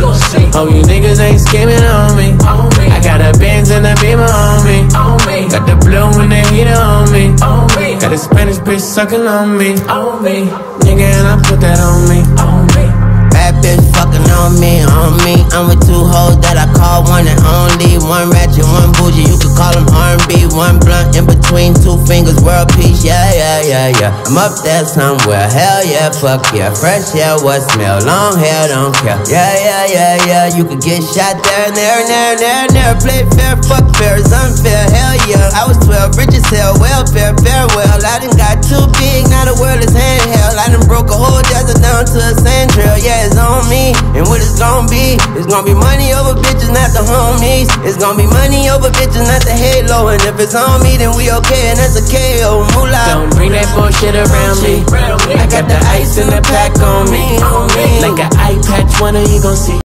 Hope you niggas ain't scheming on me. I got a Benz and a Beamer on me. Got the blue and the heater on me. Got a Spanish bitch sucking on me. Nigga, and I put that on me. Bad bitch fucking on me, on me. I'm with two hoes that I call one and only. One ratchet, one bougie, you could call them R&B. One blunt in between two fingers, world peace, yeah, yeah, yeah, yeah. I'm up there somewhere, hell yeah, fuck yeah. Fresh yeah, what smell, long hair, don't care. Yeah, yeah, yeah, yeah, you could get shot there and there and there and there and there. Play fair, fuck fair, it's unfair, hell yeah. I was 12, rich as hell, welfare, farewell. I done got too big, now the world is handheld. I done broke a whole desert down to a sand trail, yeah, it's on me. And what it's gonna be money over bitches, not the homies. It's gonna be money over bitches, not the halo. And if it's on me, then we okay, and that's a KO. Moolah. Don't bring that bullshit around me. I got the ice in the pack on me. Like an eye patch, one of you gon' see.